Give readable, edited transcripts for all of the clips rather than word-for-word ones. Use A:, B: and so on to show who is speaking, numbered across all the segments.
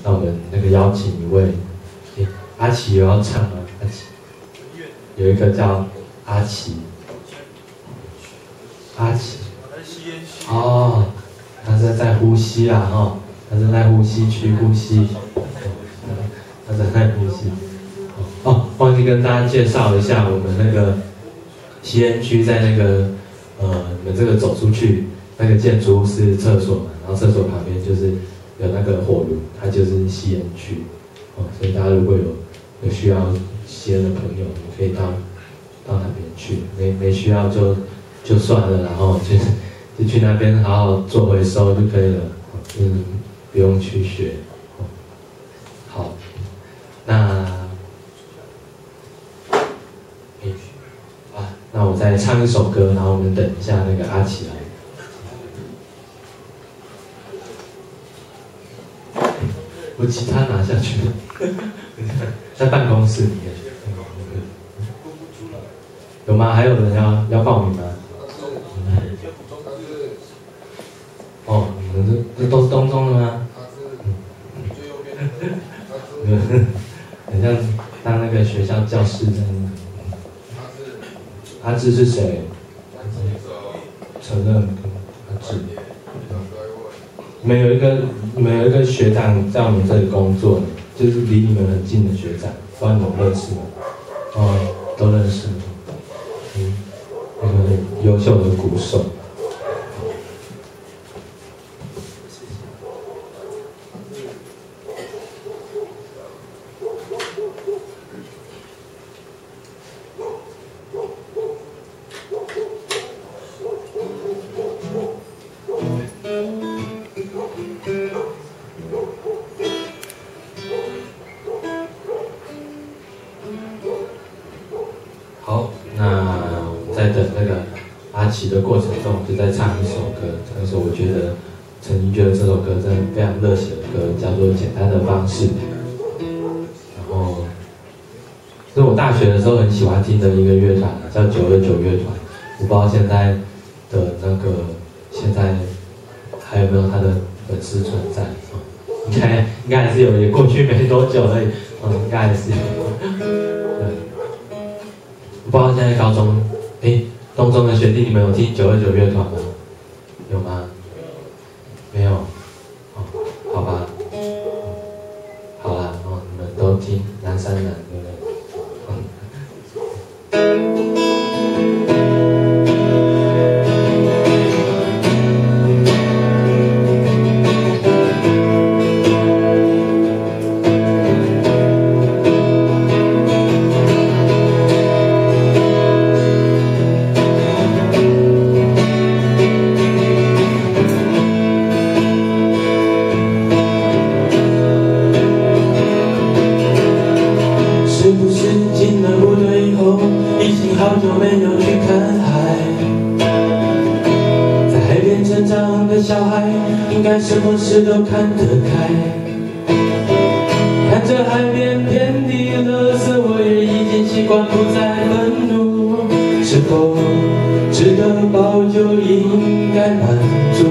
A: 那我们那个邀请一位，阿奇有要唱吗？阿奇有一个叫阿奇，哦，他是在呼吸啦哈，他是在呼吸区呼吸，他是在呼吸。哦，忘记跟大家介绍一下，我们那个吸烟区在那个你们这个走出去那个建筑物是厕所嘛，然后厕所旁边就是有那个火炉，它就是吸烟区。哦，所以大家如果有需要吸烟的朋友，你可以到那边去，没需要就算了，然后就去那边好好做回收就可以了，不用去学。好，那我再唱一首歌，然后我们等一下那个阿奇来。我吉他拿下去了，在办公室里面。有吗？还有人要报名吗？哦，你们这都是东中的吗？很像当那个学校教师这样。阿志是谁？承认阿志。你们有一个学长在我们这里工作，就是离你们很近的学长，不知道你们认识吗？哦，都认识。那个很优秀的鼓手。好，那在等那个阿奇的过程中，就在唱一首歌，唱一首我曾经觉得这首歌真的非常热血的歌，叫做《简单的方式》。然后，是我大学的时候很喜欢听的一个乐团，叫929乐团。我不知道现在的现在还有没有他的粉丝存在？应该还是有，也过去没多久而已，应该还是有。不知道现在高中，东中的学弟，你们有听929乐团吗？有吗？没有。哦，好吧。好啦，你们都听南山南，对不对？好久没有去看海，在海边成长的小孩，应该什么事都看得开。看着海边遍地垃圾，我也已经习惯不再愤怒。是否值得抱就应该满足？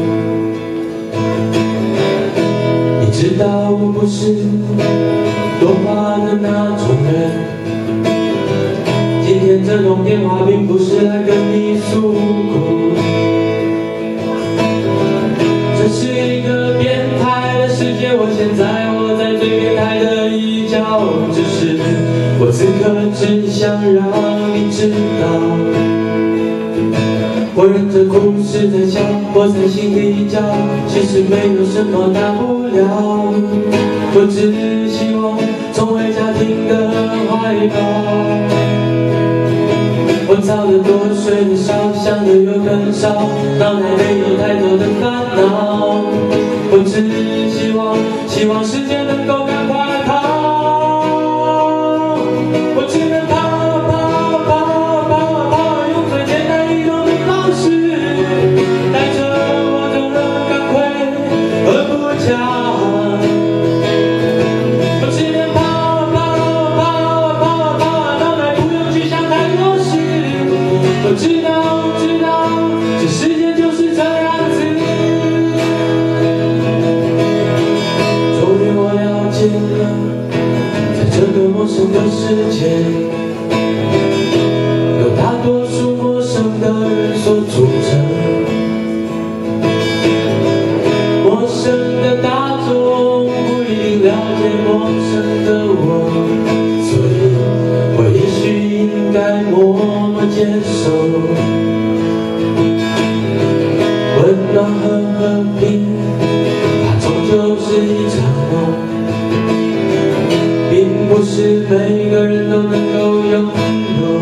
A: 你知道我不是多话的那种人。今天这通电话并不是来跟你诉苦，这是一个变态的世界，我现在活在最变态的一角，只是我此刻只想让你知道，我忍着哭是在笑，我在心里叫，其实没有什么大不了，我只希望重回家庭的怀抱。我早得多，睡得少，想的又更少，脑袋没有太多的烦恼。我只希望时间能够赶快跑，我只能跑，用最简单易懂的方式，带着我的感愧和不强。我只能跑，脑袋不用去想太多事。我知道，这世界就是这样子。 世界，由大多数陌生的人所组成。陌生的大众不一定了解陌生的我，所以我也许应该默默接受。温暖和平，它终究是一场梦，并不是每个人都能够拥有。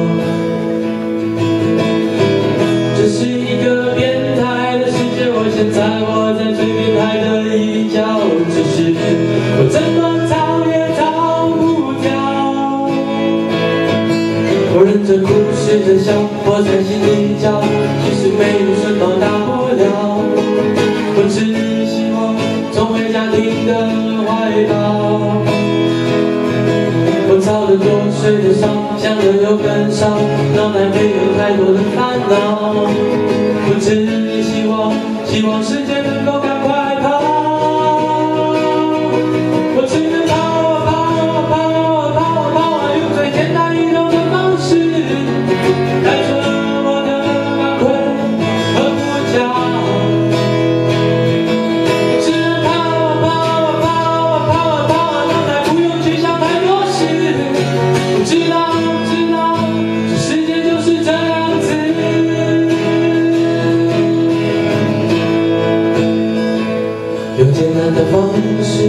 A: 这是一个变态的世界，我现在活在最变态的一角，只是我怎么逃也逃不掉。我忍着哭，试着笑，我在心里叫，其实没有什么大不了。我只希望重回家庭的怀抱。我操得多，睡得少，想的又更少，脑袋没有太多的烦恼。我只希望时间能够赶快跑。我只能跑啊跑啊跑啊跑啊跑啊，用最简单易懂的方式，带着我的干困和不骄傲。我只能跑啊跑啊跑啊跑啊跑啊，脑袋不用去想太多事。我知道，这世界就是这样子。用简单的方式，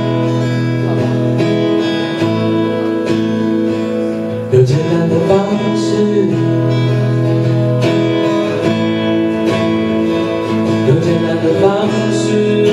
A: 用简单的方式，用简单的方式。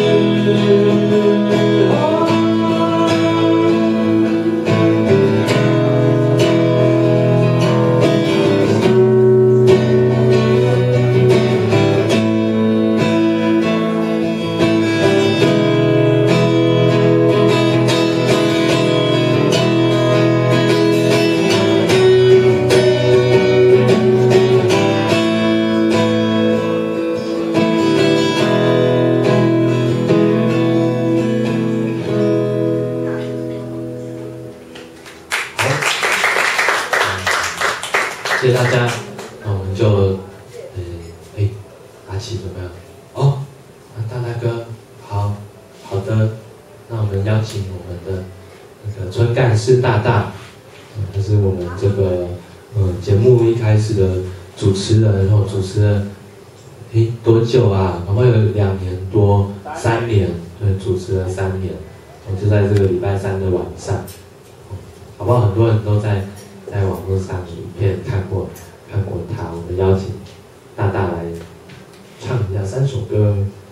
A: 谢谢大家，那我们就，打起怎么样？哦，大哥，好的，那我们邀请我们的那个村干事大大，他是我们这个节目一开始的主持人，然后主持了，多久啊？好像有2年多，3年，对，主持了3年，我就在这个礼拜3的晚上，好不好？很多人都在网络上影片看过他，我们邀请大大来唱一下3首歌。